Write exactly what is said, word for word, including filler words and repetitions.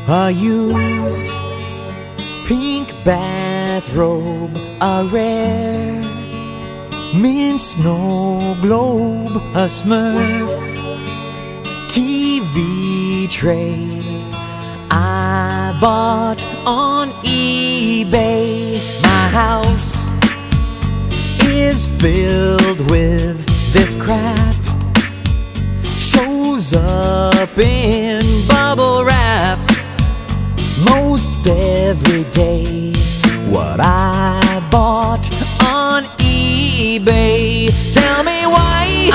A used pink bathrobe, a rare mint snow globe, a Smurf T V tray I bought on eBay. My house is filled with this crap, shows up in bubble wrap most every day. What I